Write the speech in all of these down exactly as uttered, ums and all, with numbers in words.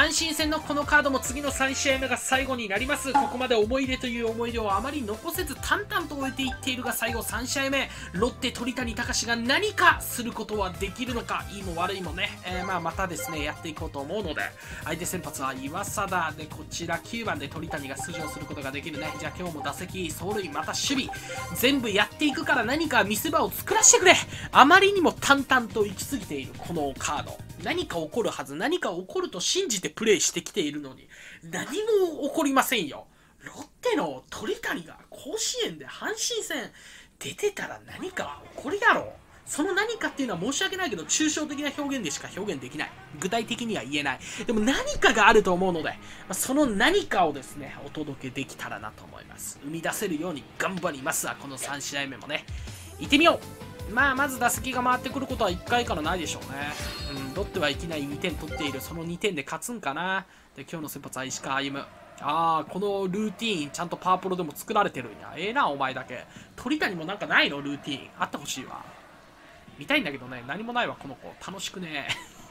阪神戦のこのカードも次のさん試合目が最後になります。ここまで思い出という思い出をあまり残せず淡々と終えていっているが、最後さん試合目、ロッテ鳥谷敬が何かすることはできるのか、いいも悪いもね、えー、まあまたですねやっていこうと思うので、相手先発は岩貞で、こちらきゅうばんで鳥谷が出場することができるね。じゃあ今日も打席、走塁、また守備全部やっていくから、何か見せ場を作らせてくれ。あまりにも淡々と行き過ぎているこのカード、何か起こるはず、何か起こると信じてプレイしてきているのに何も起こりませんよ。ロッテの鳥谷が甲子園で阪神戦出てたら何か起こるやろ。その何かっていうのは申し訳ないけど抽象的な表現でしか表現できない。具体的には言えない。でも何かがあると思うので、その何かをですねお届けできたらなと思います。生み出せるように頑張りますわ。このさん試合目もね行ってみよう。まあまず打席が回ってくることはいっかいからないでしょうね。うん、ロッテはいきなりにてん取っている。そのにてんで勝つんかな。で今日の先発は石川歩夢。ああ、このルーティーンちゃんとパワープロでも作られてるんや。ええなお前だけ。鳥谷もなんかないのルーティーンあってほしいわ。見たいんだけどね、何もないわこの子。楽しくね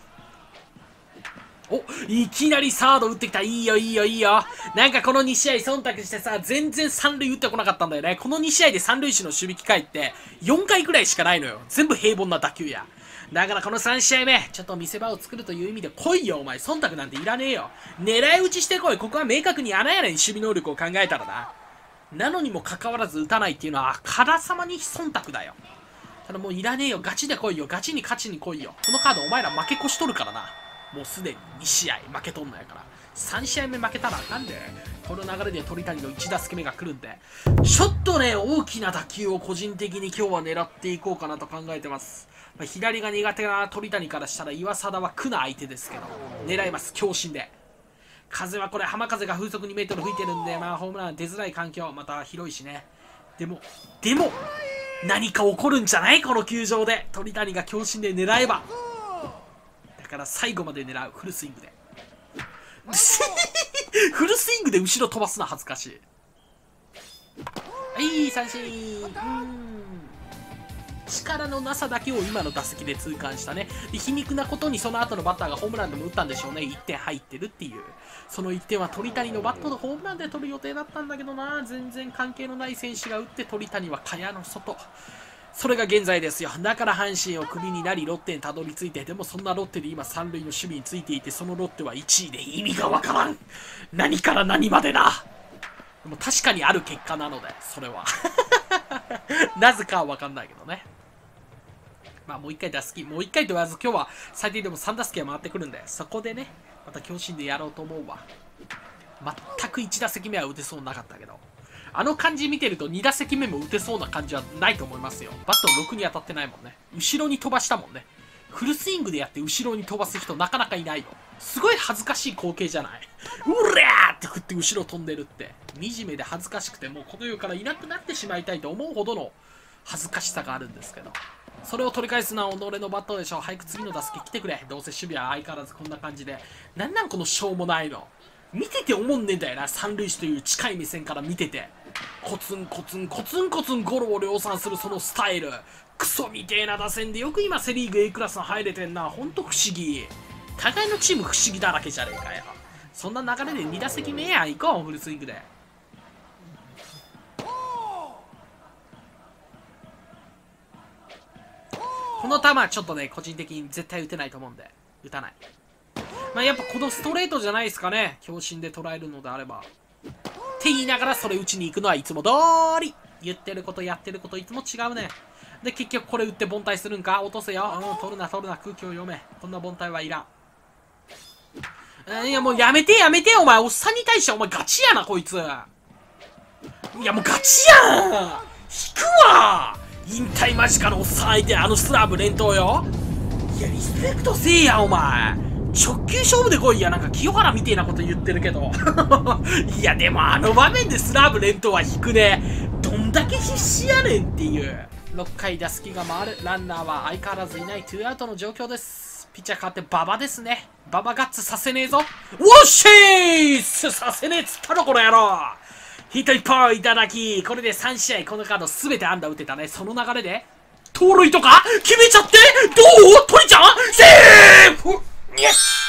お、いきなりサード打ってきた。いいよいいよいいよ。なんかこのに試合忖度してさ、全然三塁打ってこなかったんだよね。このに試合で三塁手の守備機会ってよんかいくらいしかないのよ。全部平凡な打球や。だからこのさん試合目、ちょっと見せ場を作るという意味で来いよお前。忖度なんていらねえよ。狙い撃ちしてこい。ここは明確に穴やねん、守備能力を考えたらな。なのにもかかわらず打たないっていうのはあからさまに忖度だよ。ただもういらねえよ。ガチで来いよ。ガチに勝ちに来いよ。このカードお前ら負け越しとるからな。もうすでにに試合負けとんのやから。さん試合目負けたらあかんで。この流れで鳥谷のいち打席目が来るんで、ちょっとね大きな打球を個人的に今日は狙っていこうかなと考えてます。まあ、左が苦手な鳥谷からしたら岩貞は苦な相手ですけど狙います。強心で。風はこれ浜風が風速にメートル吹いてるんで、まあホームラン出づらい環境、また広いしね。でもでも何か起こるんじゃない？この球場で鳥谷が強心で狙えば。だから最後まで狙う。フルスイングでフルスイングで後ろ飛ばすの恥ずかしい。はい、三振。うん、力のなさだけを今の打席で痛感したね。で皮肉なことにその後のバッターがホームランでも打ったんでしょうね。いってん入ってるっていう。そのいってんは鳥谷のバットのホームランで取る予定だったんだけどな。全然関係のない選手が打って鳥谷は蚊帳の外。それが現在ですよ。だから阪神をクビになりロッテにたどり着いて、でもそんなロッテで今三塁の守備についていて、そのロッテはいちいで意味がわからん。何から何までだ。でも確かにある結果なのでそれはなぜかはわかんないけどね。まあもう一回打席、もう一回と言わず今日は最低でもさん打席は回ってくるんで、そこでねまた強心でやろうと思うわ。全くいち打席目は打てそうなかったけど、あの感じ見てるとに打席目も打てそうな感じはないと思いますよ。バットろくに当たってないもんね。後ろに飛ばしたもんね。フルスイングでやって後ろに飛ばす人なかなかいないよ。すごい恥ずかしい光景じゃない？うりゃーって振って後ろ飛んでるって。惨めで恥ずかしくてもうこの世からいなくなってしまいたいと思うほどの恥ずかしさがあるんですけど、それを取り返すのは己のバットでしょ。早く次の打席来てくれ。どうせ守備は相変わらずこんな感じで。なんなんこのしょうもないの。見てて思んねえんだよな。三塁手という近い目線から見ててコツンコツンコツンコツンゴロを量産するそのスタイル、クソみてえな打線でよく今セリーグ A クラスに入れてんな。ほんと不思議。互いのチーム不思議だらけじゃねえかよ。そんな流れでに打席目や行こう。フルスイングでこの球はちょっとね個人的に絶対打てないと思うんで打たない。まあやっぱこのストレートじゃないですかね。強心で捉えるのであればって言いながらそれ打ちに行くのはいつも通り。言ってることやってることいつも違うね。で結局これ打って凡退するんか。落とせよ。うん、取るな取るな。空気を読め。こんな凡退はいらん。いやもうやめてやめて。お前おっさんに対してお前ガチやなこいつ。いやもうガチやん。引くわ。引退間近のおっさん相手あのスラーブ連投よ。いやリスペクトせえやお前。直球勝負で来いや。なんか清原みてえなこと言ってるけどいやでもあの場面でスラーブ連投は引くね。どんだけ必死やねんっていう。ろっかい打席が回る。ランナーは相変わらずいない。ツーアウトの状況です。ピッチャー変わって馬場ですね。馬場ガッツさせねえぞ。ウォッシースさせねえっつったろこの野郎。ヒットいっぽんいただき。これでさん試合このカード全て安打打てたね。その流れで盗塁とか決めちゃってどう？鳥ちゃんセーフ。イエス。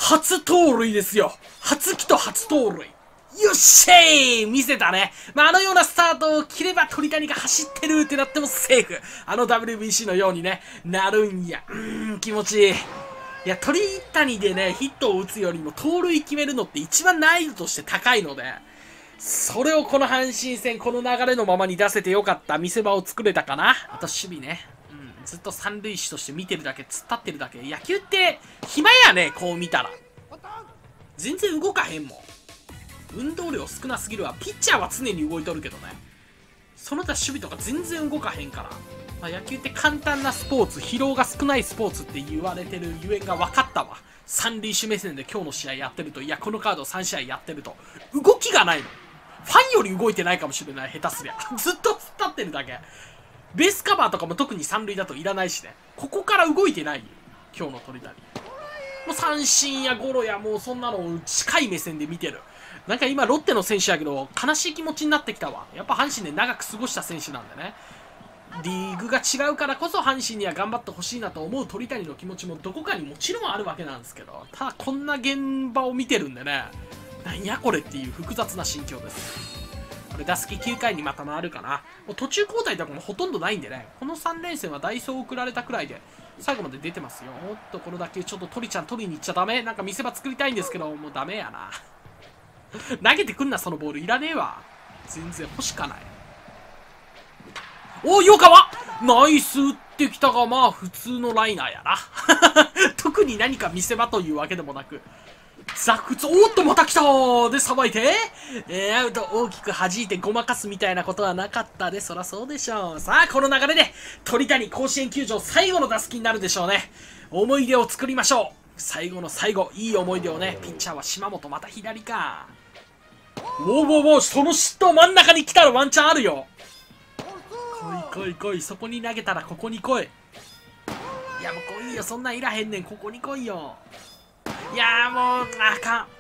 初盗塁ですよ。初期と初盗塁。よっしゃー見せたね。まあ、あのようなスタートを切れば鳥谷が走ってるってなってもセーフ。あの ダブリュービーシー のようにね、なるんや。うーん、気持ちいい。いや、鳥谷でね、ヒットを打つよりも盗塁決めるのって一番難易度として高いので、それをこの阪神戦、この流れのままに出せてよかった。見せ場を作れたかな。あと守備ね。うん、ずっと三塁手として見てるだけ、突っ立ってるだけ。野球って暇やね、こう見たら。全然動かへんもん。運動量少なすぎるわ。ピッチャーは常に動いとるけどね。その他守備とか全然動かへんから。まあ、野球って簡単なスポーツ、疲労が少ないスポーツって言われてるゆえんが分かったわ。三塁手目線で今日の試合やってると、いや、このカードさん試合やってると、動きがないの。ファンより動いてないかもしれない、下手すりゃ。ずっと突っ立ってるだけ。ベースカバーとかも特に三塁だといらないしね。ここから動いてないよ。今日の鳥谷。もう三振やゴロやもうそんなのを近い目線で見てる。なんか今ロッテの選手やけど悲しい気持ちになってきたわ。やっぱ阪神で長く過ごした選手なんでね。リーグが違うからこそ阪神には頑張ってほしいなと思う鳥谷の気持ちもどこかにもちろんあるわけなんですけど、ただこんな現場を見てるんでね、なんやこれっていう複雑な心境です。これ打席きゅうかいにまた回るかな。もう途中交代とかもほとんどないんでね、このさん連戦はダイソー送られたくらいで最後まで出てますよ。おっとこの打球ちょっと鳥ちゃん取りに行っちゃダメ。なんか見せ場作りたいんですけどもうダメやな。投げてくんなそのボールいらねえわ。全然欲しかない。お、よかわナイス打ってきたが、まあ普通のライナーやな。特に何か見せ場というわけでもなく。ザクツ、おっとまた来たで、さばいて、えー、アウト大きく弾いてごまかすみたいなことはなかったで、そらそうでしょう。さあ、この流れで、鳥谷甲子園球場最後の打席になるでしょうね。思い出を作りましょう。最後の最後、いい思い出をね、ピッチャーは島本、また左か。ウォーウォーウォー、その嫉妬真ん中に来たらワンチャンあるよ。来い来い来い、そこに投げたらここに来い。いやもう来いよ、そんなんいらへんねん、ここに来いよ。いやもうあかん。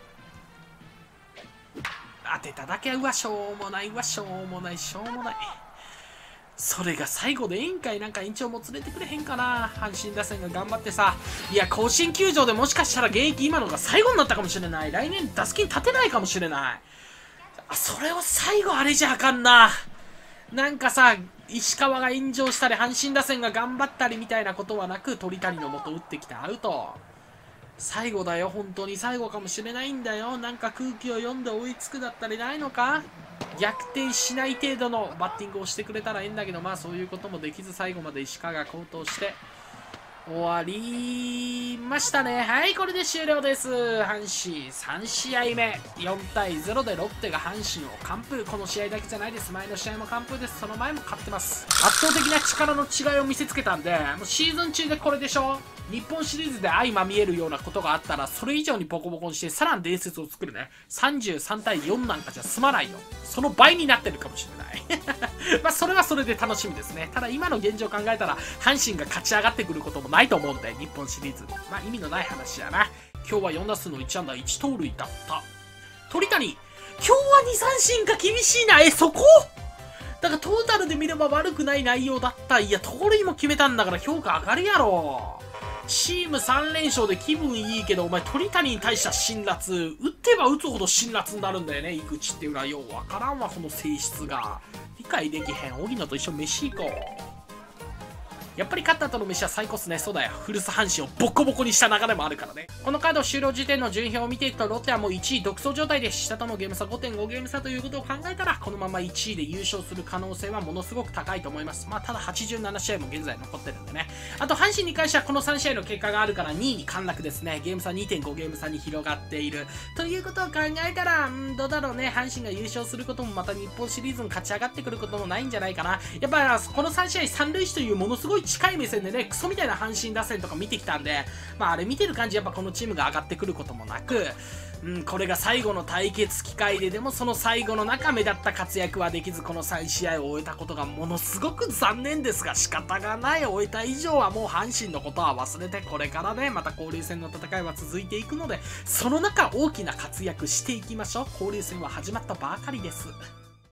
当てただけはうわしょうもない、うわしょうもない、しょうもない。それが最後でええんかい。なんか延長も連れてくれへんかな。阪神打線が頑張ってさ。いや甲子園球場でもしかしたら現役今のが最後になったかもしれない。来年打席に立てないかもしれない。あ、それを最後あれじゃあかんな。なんかさ、石川が炎上したり阪神打線が頑張ったりみたいなことはなく、鳥谷の元打ってきたアウト。最後だよ、本当に最後かもしれないんだよ。なんか空気を読んで追いつくだったりないのか。逆転しない程度のバッティングをしてくれたらいいんだけど、まあそういうこともできず最後まで石川が好投して終わりましたね。はい、これで終了です。阪神さん試合目よんたいゼロでロッテが阪神を完封。この試合だけじゃないです。前の試合も完封です。その前も勝ってます。圧倒的な力の違いを見せつけたんで、もうシーズン中でこれでしょ。日本シリーズで相まみえるようなことがあったらそれ以上にボコボコにしてさらに伝説を作るね。さんじゅうさんたいよんなんかじゃ済まないよ。その倍になってるかもしれないまあそれはそれで楽しみですね。ただ今の現状を考えたら阪神が勝ち上がってくることもないと思うんで、日本シリーズまあ意味のない話やな。今日はよん打数のいち安打いち盗塁だった。鳥谷今日はに三振か。厳しいな。えそこだからトータルで見れば悪くない内容だった。いや盗塁も決めたんだから評価上がるやろ。チームさん連勝で気分いいけど、お前鳥谷に対しては辛辣。打ってば打つほど辛辣になるんだよね。井口っていうのはようわからんわ、この性質が。理解できへん。荻野と一緒に飯行こう。やっぱり勝った後の飯は最高っすね。そうだよ。古巣阪神をボコボコにした流れもあるからね。このカード終了時点の順位表を見ていくと、ロッテはもういちい独走状態で、下とのゲーム差 ごてんご ゲーム差ということを考えたら、このままいちいで優勝する可能性はものすごく高いと思います。まあ、ただはちじゅうなな試合も現在残ってるんでね。あと、阪神に関してはこのさん試合の結果があるからにいに陥落ですね。ゲーム差 にてんご ゲーム差に広がっている。ということを考えたら、んどうだろうね。阪神が優勝することも、また日本シリーズに勝ち上がってくることもないんじゃないかな。やっぱ、このさん試合三塁手というものすごい近い目線でね、クソみたいな阪神打線とか見てきたんで、まああれ見てる感じやっぱこのチームが上がってくることもなく、うん、これが最後の対決機会で、でもその最後の中目立った活躍はできず、このさん試合を終えたことがものすごく残念ですが仕方がない。終えた以上はもう阪神のことは忘れて、これからねまた交流戦の戦いは続いていくので、その中大きな活躍していきましょう。交流戦は始まったばかりです。